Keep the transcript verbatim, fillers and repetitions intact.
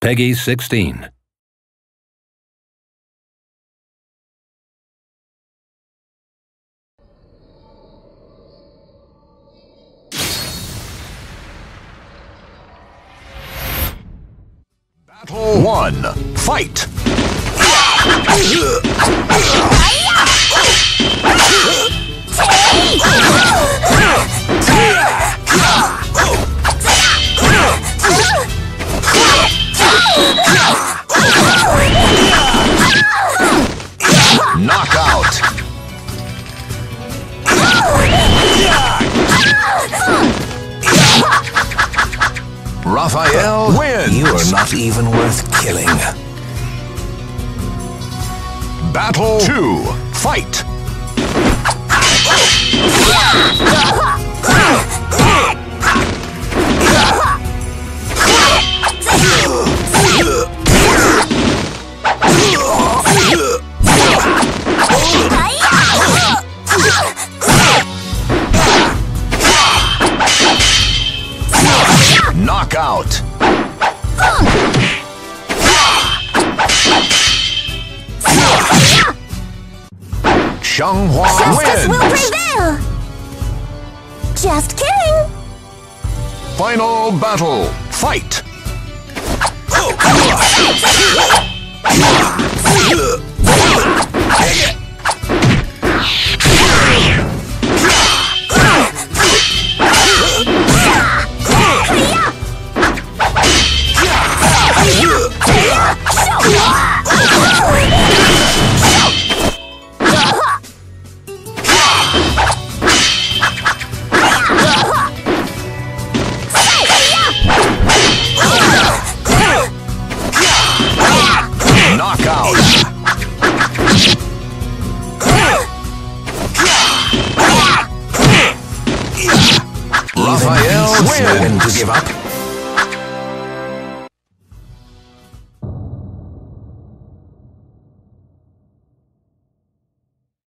Peggy sixteen. Battle one. Fight! Knockout! Raphael wins! You are not even worth killing. Battle two. Fight! Knockout! Xianghua Justice wins! will prevail! Just kidding! Final battle. Fight! Knockout! Raphael wins! When to give up?